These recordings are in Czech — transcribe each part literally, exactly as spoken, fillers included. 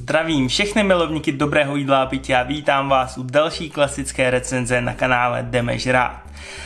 Zdravím všechny milovníky dobrého jídla a pití a vítám vás u další klasické recenze na kanále Jdeme žrát.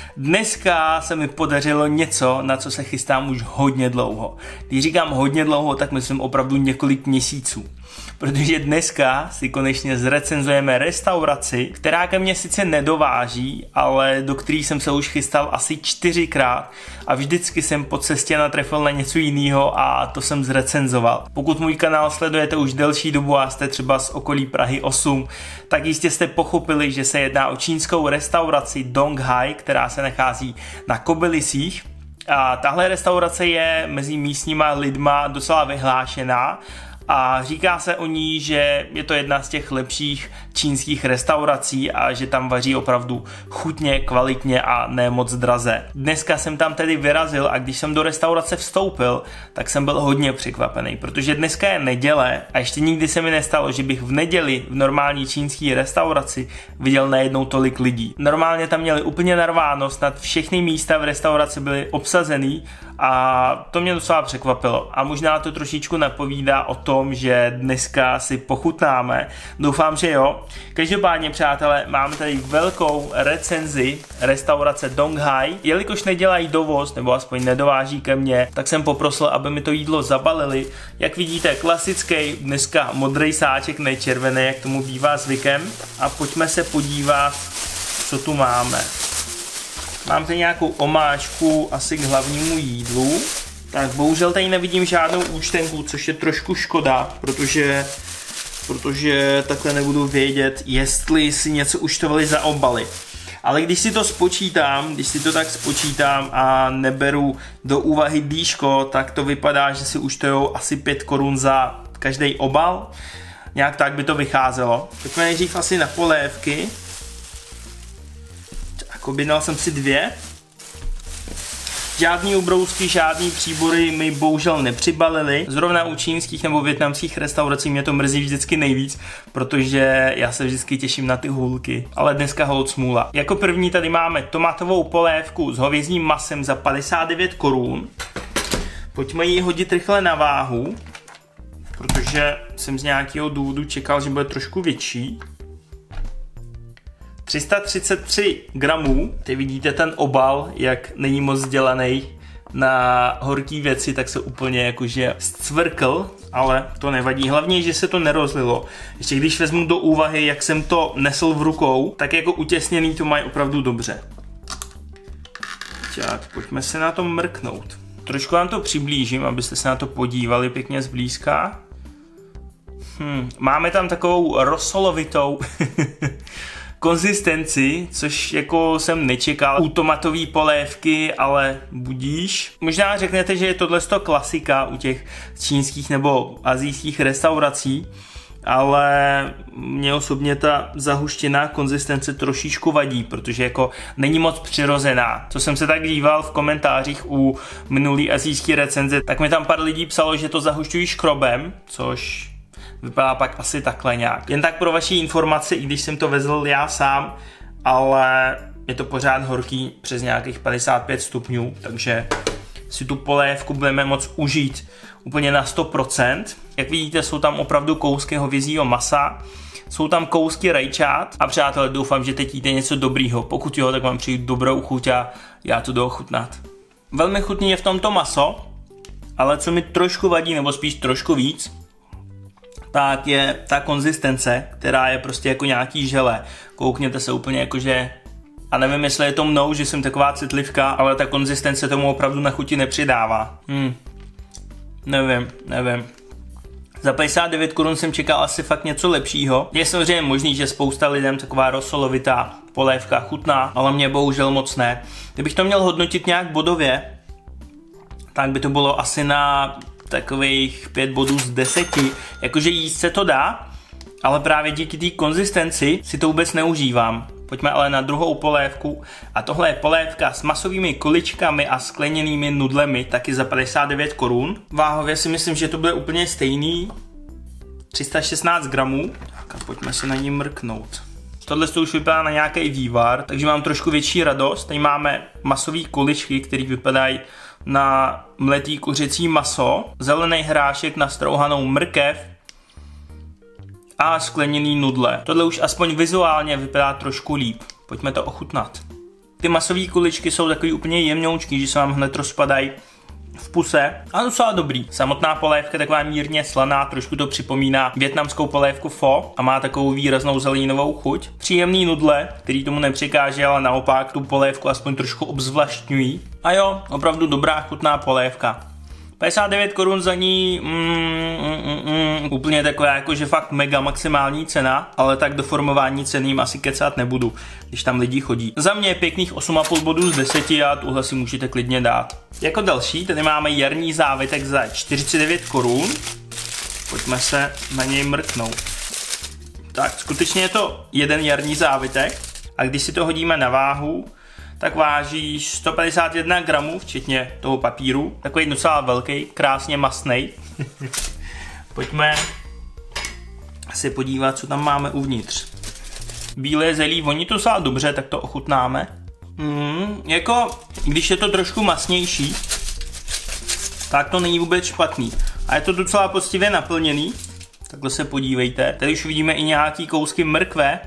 Dneska se mi podařilo něco, na co se chystám už hodně dlouho. Když říkám hodně dlouho, tak myslím opravdu několik měsíců. Protože dneska si konečně zrecenzujeme restauraci, která ke mně sice nedováží, ale do který jsem se už chystal asi čtyřikrát a vždycky jsem po cestě natrefil na něco jiného a to jsem zrecenzoval. Pokud můj kanál sledujete už delší dobu a jste třeba z okolí Prahy osm, tak jistě jste pochopili, že se jedná o čínskou restauraci Dong Hai, která se nachází na Kobylisích. A tahle restaurace je mezi místníma lidma docela vyhlášená a říká se o ní, že je to jedna z těch lepších čínských restaurací a že tam vaří opravdu chutně, kvalitně a ne moc draze. Dneska jsem tam tedy vyrazil a když jsem do restaurace vstoupil, tak jsem byl hodně překvapený, protože dneska je neděle a ještě nikdy se mi nestalo, že bych v neděli v normální čínské restauraci viděl najednou tolik lidí. Normálně tam měli úplně narváno, snad všechny místa v restauraci byly obsazený a to mě docela překvapilo. A možná to trošičku napovídá o tom, že dneska si pochutnáme. Doufám, že jo. Každopádně, přátelé, máme tady velkou recenzi restaurace Dong Hai. Jelikož nedělají dovoz, nebo aspoň nedováží ke mně, tak jsem poprosil, aby mi to jídlo zabalili. Jak vidíte, klasický dneska modrý sáček, ne červený, jak tomu bývá zvykem. A pojďme se podívat, co tu máme. Mám tady nějakou omáčku asi k hlavnímu jídlu. Tak bohužel tady nevidím žádnou účtenku, což je trošku škoda, protože, protože takhle nebudu vědět, jestli si něco účtovali za obaly. Ale když si to spočítám, když si to tak spočítám a neberu do úvahy dýško, tak to vypadá, že si účtujou asi pět korun za každý obal. Nějak tak by to vycházelo. Pojďme nejdřív asi na polévky. Objednal jsem si dvě. Žádný ubrousky, žádný příbory mi bohužel nepřibalili. Zrovna u čínských nebo vietnamských restaurací mě to mrzí vždycky nejvíc, protože já se vždycky těším na ty hůlky. Ale dneska holt smůla. Jako první tady máme tomatovou polévku s hovězím masem za padesát devět korun. Pojďme ji hodit rychle na váhu, protože jsem z nějakého důvodu čekal, že bude trošku větší. tři sta třicet tři gramů, teď vidíte ten obal, jak není moc dělaný na horký věci, tak se úplně jakože zcvrkl, ale to nevadí, hlavně, že se to nerozlilo. Ještě když vezmu do úvahy, jak jsem to nesl v rukou, tak jako utěsněný to mají opravdu dobře. Tak, pojďme se na to mrknout. Trošku vám to přiblížím, abyste se na to podívali pěkně zblízka. Hm, máme tam takovou rosolovitou konzistenci, což jako jsem nečekal u tomatové polévky, ale budíš. Možná řeknete, že je tohle klasika u těch čínských nebo asijských restaurací, ale mě osobně ta zahuštěná konzistence trošičku vadí, protože jako není moc přirozená. Co jsem se tak díval v komentářích u minulý asijské recenze, tak mi tam pár lidí psalo, že to zahušťují škrobem, což vypadá pak asi takhle nějak. Jen tak pro vaši informaci, i když jsem to vezl já sám, ale je to pořád horký přes nějakých padesát pět stupňů, takže si tu polévku budeme moct užít úplně na sto procent. Jak vidíte, jsou tam opravdu kousky hovězího masa, jsou tam kousky rajčat a přátelé, doufám, že teď jíte něco dobrýho. Pokud jo, tak vám přijdu dobrou chuť a já to jdu ochutnat. Velmi chutný je v tomto maso, ale co mi trošku vadí, nebo spíš trošku víc, tak je ta konzistence, která je prostě jako nějaký žele. Koukněte se úplně jakože, a nevím, jestli je to mnou, že jsem taková citlivka, ale ta konzistence tomu opravdu na chuti nepřidává. Hmm. Nevím, nevím. Za padesát devět korun jsem čekal asi fakt něco lepšího. Je samozřejmě možný, že spousta lidem taková rosolovitá polévka chutná, ale mě bohužel moc ne. Kdybych to měl hodnotit nějak bodově, tak by to bylo asi na takových pět bodů z deseti. Jakože jíst se to dá, ale právě díky té konzistenci si to vůbec neužívám. Pojďme ale na druhou polévku. A tohle je polévka s masovými kuličkami a skleněnými nudlemi, taky za padesát devět korun. Váhově si myslím, že to bude úplně stejný. tři sta šestnáct gramů. Tak a pojďme se na ní mrknout. Tohle to už vypadá na nějaký vývar, takže mám trošku větší radost. Tady máme masové kuličky, které vypadají na mletý kuřecí maso, zelený hrášek na strouhanou mrkev, a skleněný nudle. Tohle už aspoň vizuálně vypadá trošku líp. Pojďme to ochutnat. Ty masové kuličky jsou takový úplně jemňoučký, že se vám hned rozpadají v puse a docela dobrý. Samotná polévka je taková mírně slaná, trošku to připomíná vietnamskou polévku pho a má takovou výraznou zeleninovou chuť. Příjemný nudle, který tomu nepřekáže, ale naopak tu polévku aspoň trošku obzvlaštňují. A jo, opravdu dobrá chutná polévka. padesát devět korun za ní, mm, mm, mm, úplně taková jakože fakt mega maximální cena, ale tak do formování ceny jim asi kecat nebudu, když tam lidi chodí. Za mě je pěkných osm a půl bodů z deseti a tuhle si můžete klidně dát. Jako další tady máme jarní závitek za čtyřicet devět korun. Pojďme se na něj mrknout. Tak, skutečně je to jeden jarní závitek a když si to hodíme na váhu, tak váží sto padesát jedna gramů, včetně toho papíru. Takový docela velký, krásně mastnej. Pojďme se podívat, co tam máme uvnitř. Bílé zelí voní to docela dobře, tak to ochutnáme. Mm, jako, když je to trošku masnější, tak to není vůbec špatný. A je to docela poctivě naplněný. Takhle se podívejte. Tady už vidíme i nějaký kousky mrkve.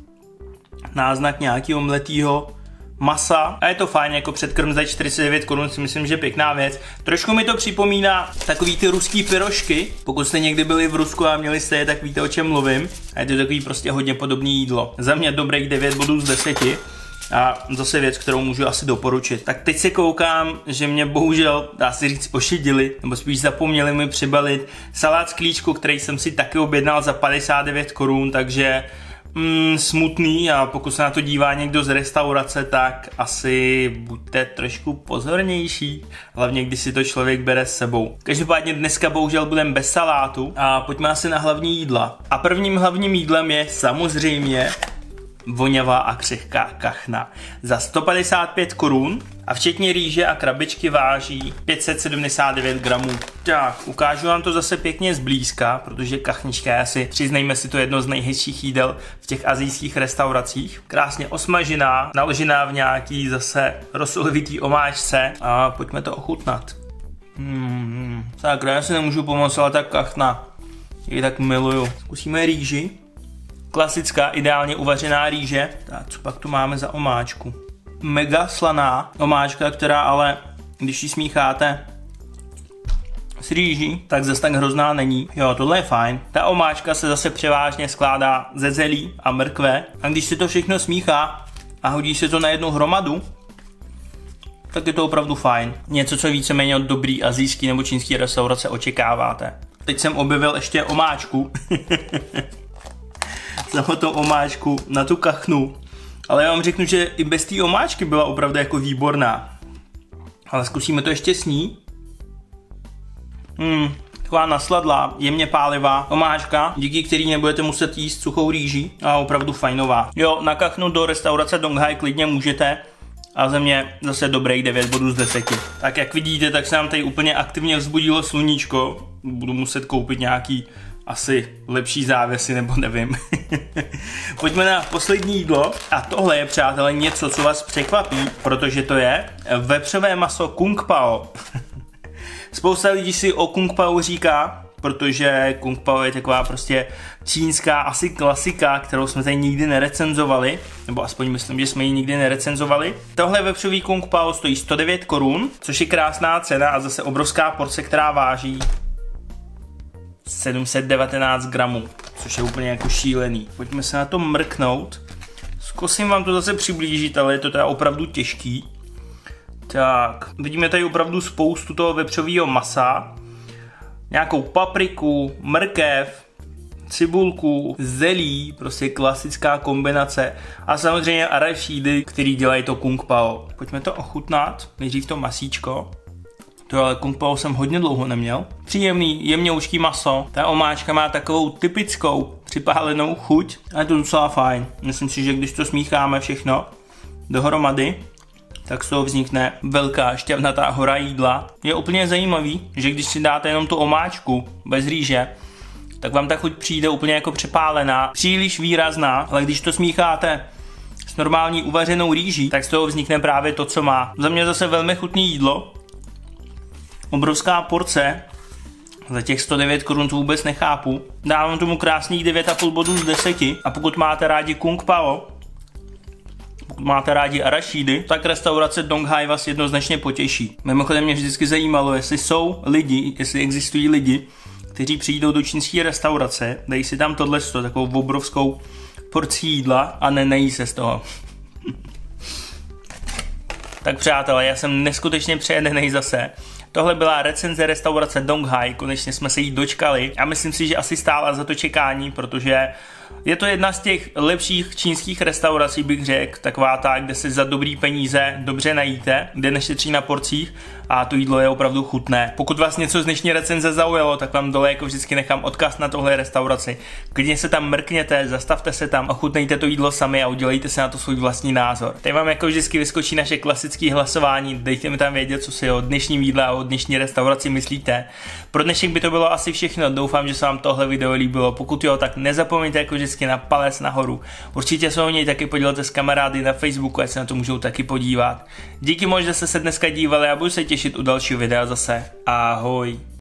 Náznak nějakého mletýho masa a je to fajn, jako předkrm za čtyřicet devět korun si myslím, že pěkná věc. Trošku mi to připomíná takový ty ruský pyrošky, pokud jste někdy byli v Rusku a měli jste je, tak víte, o čem mluvím. A je to takový prostě hodně podobné jídlo. Za mě dobrých devět bodů z deseti a zase věc, kterou můžu asi doporučit. Tak teď se koukám, že mě bohužel, dá se říct, ošidili, nebo spíš zapomněli mi přibalit salát z klíčku, který jsem si taky objednal za padesát devět korun, takže Mm, smutný a pokud se na to dívá někdo z restaurace, tak asi buďte trošku pozornější, hlavně když si to člověk bere s sebou. Každopádně dneska bohužel budeme bez salátu a pojďme asi na hlavní jídla. A prvním hlavním jídlem je samozřejmě vonavá a křehká kachna za sto padesát pět korun a včetně rýže a krabičky váží pět set sedmdesát devět gramů. Tak, ukážu vám to zase pěkně zblízka, protože kachnička je asi, přiznejme si, to jedno z nejhezčích jídel v těch asijských restauracích. Krásně osmažená, naložená v nějaký zase rosolovitý omáčce a pojďme to ochutnat. Hmm, tak, já si nemůžu pomoct, ale ta kachna, ji tak miluju. Zkusíme rýži. Klasická, ideálně uvařená rýže. Tak, co pak tu máme za omáčku? Mega slaná omáčka, která ale, když ji smícháte s rýží, tak zase tak hrozná není. Jo, tohle je fajn. Ta omáčka se zase převážně skládá ze zelí a mrkve. A když se to všechno smíchá a hodí se to na jednu hromadu, tak je to opravdu fajn. Něco, co víceméně od dobrý asijský nebo čínský restaurace očekáváte. Teď jsem objevil ještě omáčku. Samotnou omáčku na tu kachnu. Ale já vám řeknu, že i bez té omáčky byla opravdu jako výborná. Ale zkusíme to ještě s ní. Hmm, taková nasladlá, jemně pálivá omáčka, díky který nebudete muset jíst suchou rýži a opravdu fajnová. Jo, na kachnu do restaurace Donghai klidně můžete. A za mě zase dobrých devět bodů z deseti. Tak jak vidíte, tak se nám tady úplně aktivně vzbudilo sluníčko. Budu muset koupit nějaký asi lepší závěsy, nebo nevím. Pojďme na poslední jídlo. A tohle je, přátelé, něco, co vás překvapí, protože to je vepřové maso Kung Pao. Spousta lidí si o Kung Pao říká, protože Kung Pao je taková prostě čínská asi klasika, kterou jsme tady nikdy nerecenzovali, nebo aspoň myslím, že jsme ji nikdy nerecenzovali. Tohle vepřový Kung Pao stojí sto devět korun, což je krásná cena a zase obrovská porce, která váží sedm set devatenáct gramů, což je úplně jako šílený. Pojďme se na to mrknout. Zkusím vám to zase přiblížit, ale je to teda opravdu těžký. Tak, vidíme tady opravdu spoustu toho vepřového masa. Nějakou papriku, mrkev, cibulku, zelí, prostě klasická kombinace. A samozřejmě arašídy, který dělají to Kung Pao. Pojďme to ochutnat, nejdřív to masíčko. To ale Kung Pao jsem hodně dlouho neměl. Příjemný, jemňoučký maso. Ta omáčka má takovou typickou připálenou chuť a je to docela fajn. Myslím si, že když to smícháme všechno dohromady, tak z toho vznikne velká šťavnatá hora jídla. Je úplně zajímavý, že když si dáte jenom tu omáčku bez rýže, tak vám ta chuť přijde úplně jako přepálená, příliš výrazná, ale když to smícháte s normální uvařenou rýží, tak z toho vznikne právě to, co má. Za mě zase velmi chutné jídlo. Obrovská porce, Za těch sto devět korun to vůbec nechápu. Dávám tomu krásných devět a půl bodů z deseti. A pokud máte rádi Kung Pao, pokud máte rádi arašídy, tak restaurace Dong Hai vás jednoznačně potěší. Mimochodem mě vždycky zajímalo, jestli jsou lidi, jestli existují lidi, kteří přijdou do čínské restaurace, dají si tam tohle, takovou obrovskou porci jídla a nenejí se z toho. Tak přátelé, já jsem neskutečně přejedenej zase. Tohle byla recenze restaurace Dong Hai, konečně jsme se jí dočkali a myslím si, že asi stála za to čekání, protože je to jedna z těch lepších čínských restaurací, bych řekl, taková ta, kde se za dobrý peníze dobře najíte, kde nešetří na porcích a to jídlo je opravdu chutné. Pokud vás něco z dnešní recenze zaujalo, tak vám dole jako vždycky nechám odkaz na tohle restauraci. Klidně se tam mrkněte, zastavte se tam, ochutnejte to jídlo sami a udělejte si na to svůj vlastní názor. Teď vám jako vždycky vyskočí naše klasické hlasování, dejte mi tam vědět, co si o dnešním jídle a o dnešní restauraci myslíte. Pro dnešek by to bylo asi všechno, doufám, že se vám tohle video líbilo. Pokud jo, tak nezapomeňte jako vždycky na palec nahoru. Určitě se o něj taky podělte s kamarády na Facebooku, ať se na to můžou taky podívat. Díky moc, že jste se dneska dívali a budu se těšit u dalšího videa zase. Ahoj.